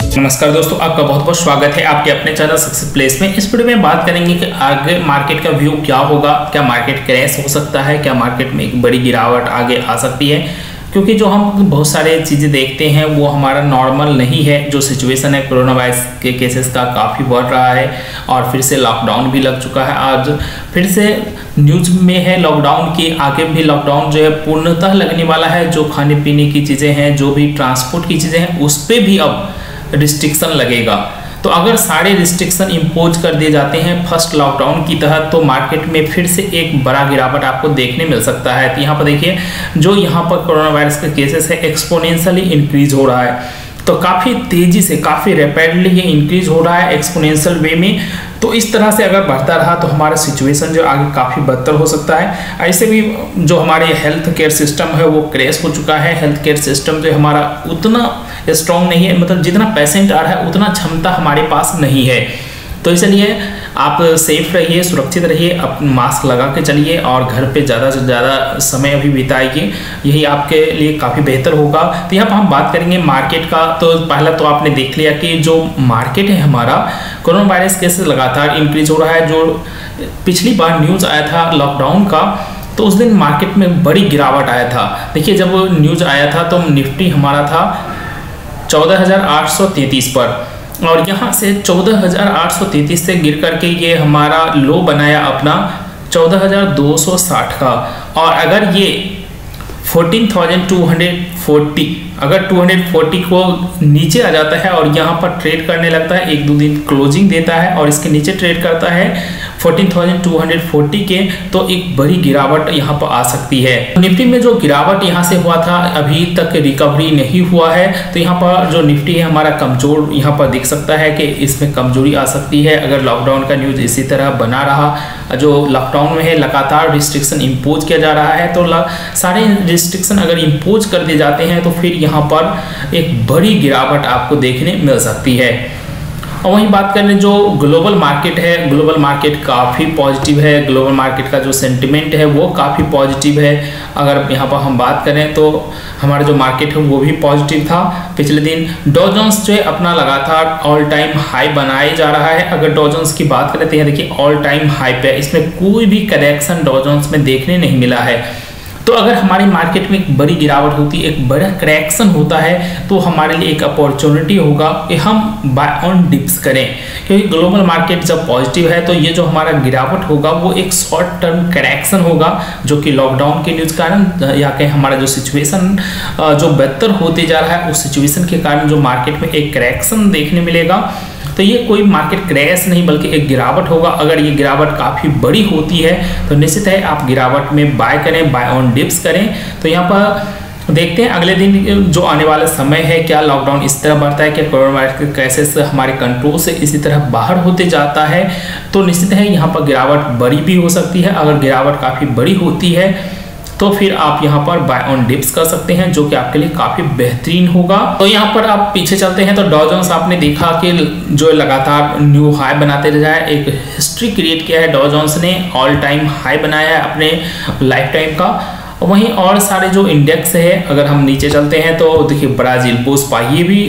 नमस्कार दोस्तों, आपका बहुत बहुत स्वागत है आपके अपने चैनल सक्सेस प्लेस में। इस वीडियो में बात करेंगे कि आगे मार्केट का व्यू क्या होगा, क्या मार्केट क्रैश हो सकता है, क्या मार्केट में एक बड़ी गिरावट आगे आ सकती है। क्योंकि जो हम बहुत सारे चीज़ें देखते हैं वो हमारा नॉर्मल नहीं है। जो सिचुएशन है कोरोना वायरस के केसेस का काफ़ी बढ़ रहा है और फिर से लॉकडाउन भी लग चुका है। आज फिर से न्यूज़ में है लॉकडाउन की, आगे भी लॉकडाउन जो है पूर्णतः लगने वाला है। जो खाने पीने की चीज़ें हैं, जो भी ट्रांसपोर्ट की चीज़ें हैं, उस पर भी अब रिस्ट्रिक्शन लगेगा। तो अगर सारे रिस्ट्रिक्शन इम्पोज कर दिए जाते हैं फर्स्ट लॉकडाउन की तहत, तो मार्केट में फिर से एक बड़ा गिरावट आपको देखने मिल सकता है। तो यहाँ पर देखिए, जो यहाँ पर कोरोना वायरस के केसेस है एक्सपोनेंशियली इंक्रीज हो रहा है। तो काफ़ी तेज़ी से, काफ़ी रैपिडली ये इंक्रीज हो रहा है एक्सपोनेंशियल वे में। तो इस तरह से अगर बढ़ता रहा तो हमारा सिचुएशन जो आगे काफ़ी बदतर हो सकता है। ऐसे भी जो हमारे हेल्थ केयर सिस्टम है वो क्रैश हो चुका है। हेल्थ केयर सिस्टम जो हमारा उतना स्ट्रॉन्ग नहीं है, मतलब जितना पेशेंट आ रहा है उतना क्षमता हमारे पास नहीं है। तो इसलिए आप सेफ रहिए, सुरक्षित रहिए, अपना मास्क लगा के चलिए और घर पे ज़्यादा से ज़्यादा समय अभी बिताइए, यही आपके लिए काफ़ी बेहतर होगा। तो यहाँ पर हम बात करेंगे मार्केट का। तो पहला तो आपने देख लिया कि जो मार्केट है हमारा, कोरोना वायरस केसेस लगातार इंक्रीज हो रहा है। जो पिछली बार न्यूज़ आया था लॉकडाउन का, तो उस दिन मार्केट में बड़ी गिरावट आया था। देखिए, जब न्यूज़ आया था तो निफ्टी हमारा था 14,833 पर, और यहाँ से 14,833 से गिर करके ये हमारा लो बनाया अपना 14,260 का। और अगर ये 14,240, अगर 240 को नीचे आ जाता है और यहाँ पर ट्रेड करने लगता है, एक दो दिन क्लोजिंग देता है और इसके नीचे ट्रेड करता है 14,240 के, तो एक बड़ी गिरावट यहाँ पर आ सकती है। निफ्टी में जो गिरावट यहाँ से हुआ था अभी तक रिकवरी नहीं हुआ है। तो यहाँ पर जो निफ्टी है हमारा कमजोर यहाँ पर दिख सकता है कि इसमें कमजोरी आ सकती है अगर लॉकडाउन का न्यूज़ इसी तरह बना रहा। जो लॉकडाउन में है लगातार रिस्ट्रिक्शन इम्पोज किया जा रहा है, तो सारे रिस्ट्रिक्शन अगर इम्पोज कर दिए जाते हैं तो फिर यहाँ पर एक बड़ी गिरावट आपको देखने मिल सकती है। और वहीं बात करें जो ग्लोबल मार्केट है, ग्लोबल मार्केट काफ़ी पॉजिटिव है। ग्लोबल मार्केट का जो सेंटिमेंट है वो काफ़ी पॉजिटिव है। अगर यहाँ पर हम बात करें तो हमारा जो मार्केट है वो भी पॉजिटिव था। पिछले दिन डॉ जोन्स जो है अपना लगातार ऑल टाइम हाई बनाए जा रहा है। अगर डॉ जोन्स की बात करें तो यहाँ देखिए ऑल टाइम हाई पे, इसमें कोई भी करेक्शन डॉ जोन्स में देखने नहीं मिला है। तो अगर हमारी मार्केट में एक बड़ी गिरावट होती है, एक बड़ा करेक्शन होता है, तो हमारे लिए एक अपॉर्चुनिटी होगा कि हम बाय ऑन डिप्स करें। क्योंकि ग्लोबल मार्केट जब पॉजिटिव है तो ये जो हमारा गिरावट होगा वो एक शॉर्ट टर्म करेक्शन होगा, जो कि लॉकडाउन के न्यूज़ कारण या कहीं हमारा जो सिचुएशन जो बेहतर होते जा रहा है उस सिचुएशन के कारण जो मार्केट में एक करेक्शन देखने मिलेगा। तो ये कोई मार्केट क्रैश नहीं बल्कि एक गिरावट होगा। अगर ये गिरावट काफ़ी बड़ी होती है तो निश्चित है आप गिरावट में बाय करें, बाय ऑन डिप्स करें। तो यहाँ पर देखते हैं अगले दिन जो आने वाला समय है, क्या लॉकडाउन इस तरह बढ़ता है, क्या कोरोना वायरस के केसेस हमारे कंट्रोल से इसी तरह बाहर होते जाता है, तो निश्चित है यहाँ पर गिरावट बड़ी भी हो सकती है। अगर गिरावट काफ़ी बड़ी होती है तो फिर आप यहाँ पर बाय ऑन डिप्स कर सकते हैं, जो कि आपके लिए काफ़ी बेहतरीन होगा। तो यहाँ पर आप पीछे चलते हैं तो डॉ जोन्स आपने देखा कि जो लगातार न्यू हाई बनाते रहा है, एक हिस्ट्री क्रिएट किया है डॉ जोन्स ने, ऑल टाइम हाई बनाया है अपने लाइफ टाइम का। वहीं और सारे जो इंडेक्स है, अगर हम नीचे चलते हैं तो देखिए ब्राजील पोस्पा ये भी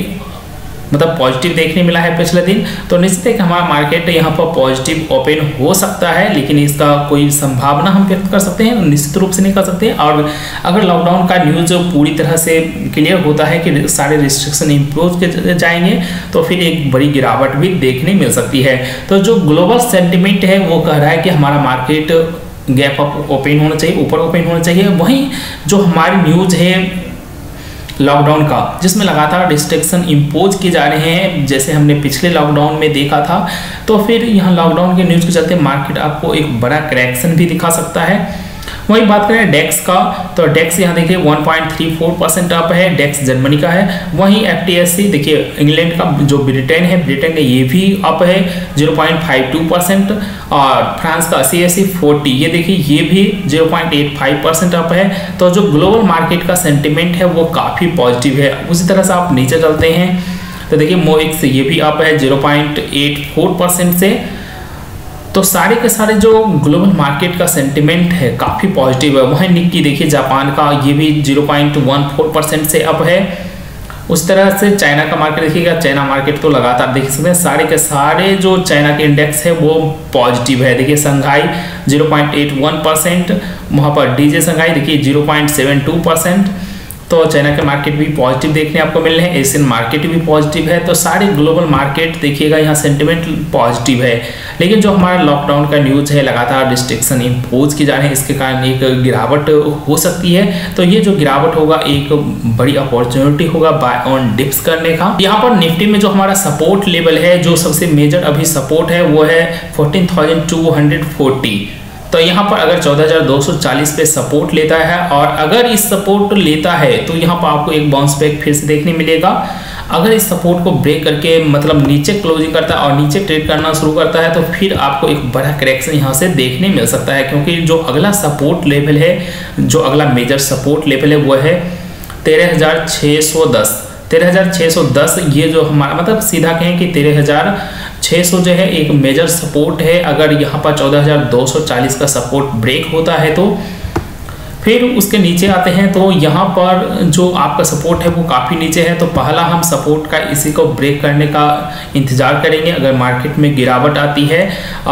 मतलब पॉजिटिव देखने मिला है पिछले दिन। तो निश्चित है कि हमारा मार्केट यहाँ पर पॉजिटिव ओपन हो सकता है, लेकिन इसका कोई संभावना हम व्यक्त कर सकते हैं निश्चित रूप से नहीं कर सकते। और अगर लॉकडाउन का न्यूज़ पूरी तरह से क्लियर होता है कि सारे रिस्ट्रिक्शन इम्प्रूव जाएंगे तो फिर एक बड़ी गिरावट भी देखने मिल सकती है। तो जो ग्लोबल सेंटिमेंट है वो कह रहा है कि हमारा मार्केट गैप अप ओपन होना चाहिए, ऊपर ओपन होना चाहिए। वहीं जो हमारी न्यूज़ है लॉकडाउन का, जिसमें लगातार रिस्ट्रिक्शन इम्पोज किए जा रहे हैं, जैसे हमने पिछले लॉकडाउन में देखा था, तो फिर यहाँ लॉकडाउन के न्यूज़ के चलते मार्केट आपको एक बड़ा करेक्शन भी दिखा सकता है। वही बात करें डेक्स का, तो डेक्स यहाँ देखिए 1.34% अप है, डेक्स जर्मनी का है। वहीं FTSE देखिए इंग्लैंड का, जो ब्रिटेन है, ब्रिटेन का ये भी अप है 0.52%। और फ्रांस का CAC 40 ये देखिए ये भी 0.85% अप है। तो जो ग्लोबल मार्केट का सेंटिमेंट है वो काफ़ी पॉजिटिव है। उसी तरह से आप नीचे चलते हैं तो देखिए मोएक्स ये भी अप है 0.84% से। तो सारे के सारे जो ग्लोबल मार्केट का सेंटिमेंट है काफ़ी पॉजिटिव है। वहीं निक्की देखिए जापान का ये भी 0.14% से अप है। उस तरह से चाइना का मार्केट देखिएगा, चाइना मार्केट तो लगातार देख सकते हैं सारे के सारे जो चाइना के इंडेक्स है वो पॉजिटिव है। देखिए संघाई 0.81%, वहाँ पर डीजे संघाई देखिए 0.72%। तो चाइना के मार्केट भी पॉजिटिव देखने आपको मिल रहे हैं, एशियन मार्केट भी पॉजिटिव है। तो सारे ग्लोबल मार्केट देखिएगा यहाँ सेंटिमेंट पॉजिटिव है। लेकिन जो हमारा लॉकडाउन का न्यूज़ है, लगातार रिस्ट्रिक्शन इम्पोज की जा रहे हैं, इसके कारण एक गिरावट हो सकती है। तो ये जो गिरावट होगा एक बड़ी अपॉर्चुनिटी होगा बाय ऑन डिप्स करने का। यहाँ पर निफ्टी में जो हमारा सपोर्ट लेवल है, जो सबसे मेजर अभी सपोर्ट है वो है 14,240। तो यहाँ पर अगर 14,240 पे सपोर्ट लेता है और अगर इस सपोर्ट लेता है तो यहाँ पर आपको एक बाउंस बैक फिर से देखने मिलेगा। अगर इस सपोर्ट को ब्रेक करके मतलब नीचे क्लोजिंग करता है और नीचे ट्रेड करना शुरू करता है तो फिर आपको एक बड़ा करेक्शन यहाँ से देखने मिल सकता है, क्योंकि जो अगला सपोर्ट लेवल है, जो अगला मेजर सपोर्ट लेवल है वो है 13,610। 13,610 ये जो हमारा मतलब सीधा कहें कि 13,600 जो है एक मेजर सपोर्ट है। अगर यहाँ पर 14,240 का सपोर्ट ब्रेक होता है तो फिर उसके नीचे आते हैं तो यहाँ पर जो आपका सपोर्ट है वो काफ़ी नीचे है। तो पहला हम सपोर्ट का इसी को ब्रेक करने का इंतज़ार करेंगे अगर मार्केट में गिरावट आती है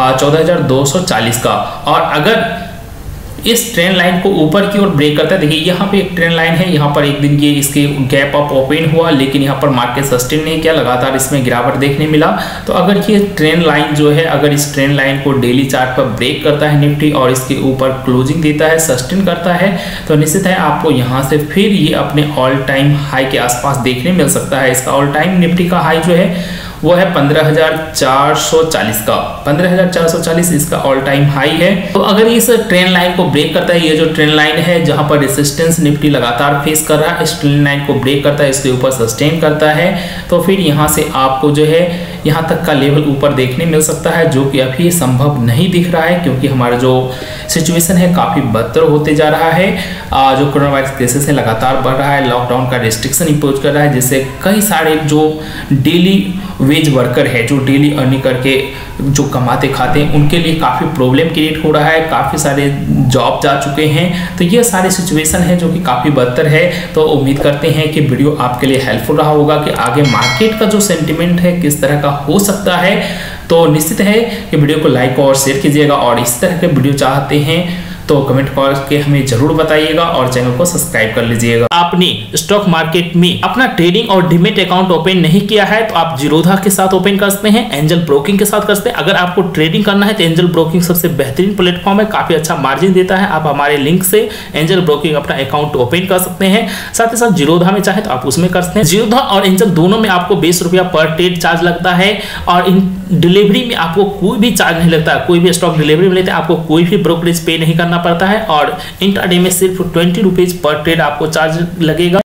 14,240 का। और अगर इस ट्रेंड लाइन को ऊपर की ओर ब्रेक करता है, देखिए यहाँ पे एक ट्रेंड लाइन है, यहाँ पर एक दिन ये इसके गैप अप ओपन हुआ लेकिन यहाँ पर मार्केट सस्टेन नहीं किया, लगातार इसमें गिरावट देखने मिला। तो अगर ये ट्रेंड लाइन जो है, अगर इस ट्रेंड लाइन को डेली चार्ट पर ब्रेक करता है निफ्टी और इसके ऊपर क्लोजिंग देता है, सस्टेन करता है, तो निश्चित है आपको यहाँ से फिर ये अपने ऑल टाइम हाई के आसपास देखने मिल सकता है। इसका ऑल टाइम निफ्टी का हाई जो है वो है 15,440 का, 15,440 इसका ऑल टाइम हाई है। तो अगर इस ट्रेंड लाइन को ब्रेक करता है, ये जो ट्रेंड लाइन है जहां पर रेजिस्टेंस निफ्टी लगातार फेस कर रहा है, इस ट्रेंड लाइन को ब्रेक करता है, इसके ऊपर सस्टेन करता है, तो फिर यहां से आपको जो है यहां तक का लेवल ऊपर देखने मिल सकता है, जो कि अभी संभव नहीं दिख रहा है क्योंकि हमारा जो सिचुएशन है काफ़ी बदतर होते जा रहा है। जो कोरोना वायरस केसेस है लगातार बढ़ रहा है, लॉकडाउन का रिस्ट्रिक्शन इम्पोज कर रहा है, जिससे कई सारे जो डेली वेज वर्कर है, जो डेली अर्निंग करके जो कमाते खाते हैं, उनके लिए काफ़ी प्रॉब्लम क्रिएट हो रहा है, काफ़ी सारे जॉब जा चुके हैं। तो ये सारी सिचुएशन है जो कि काफ़ी बदतर है। तो उम्मीद करते हैं कि वीडियो आपके लिए हेल्पफुल रहा होगा कि आगे मार्केट का जो सेंटिमेंट है किस तरह का हो सकता है। तो निश्चित है कि वीडियो को लाइक और शेयर कीजिएगा और इस तरह के वीडियो चाहते हैं तो कमेंट करके हमें जरूर बताइएगा और चैनल को सब्सक्राइब कर लीजिएगा। आपने स्टॉक मार्केट में अपना ट्रेडिंग और डीमैट अकाउंट ओपन नहीं किया है तो आप जीरोधा के साथ ओपन कर सकते हैं, एंजल ब्रोकिंग के साथ कर सकते हैं। अगर आपको ट्रेडिंग करना है तो एंजल ब्रोकिंग सबसे बेहतरीन प्लेटफॉर्म है, काफी अच्छा मार्जिन देता है। आप हमारे लिंक से एंजल ब्रोकिंग अपना अकाउंट ओपन कर सकते हैं। साथ ही साथ जीरोधा में चाहे तो आप उसमें कर सकते हैं। जीरोधा और एंजल दोनों में आपको 20 रुपया पर ट्रेड चार्ज लगता है और इन डिलीवरी में आपको कोई भी चार्ज नहीं लगता। कोई भी स्टॉक डिलीवरी में लेते हैं आपको कोई भी ब्रोकरेज पे नहीं करना पड़ता है और इंट्राडे में सिर्फ 20 रुपीज पर ट्रेड आपको चार्ज लगेगा।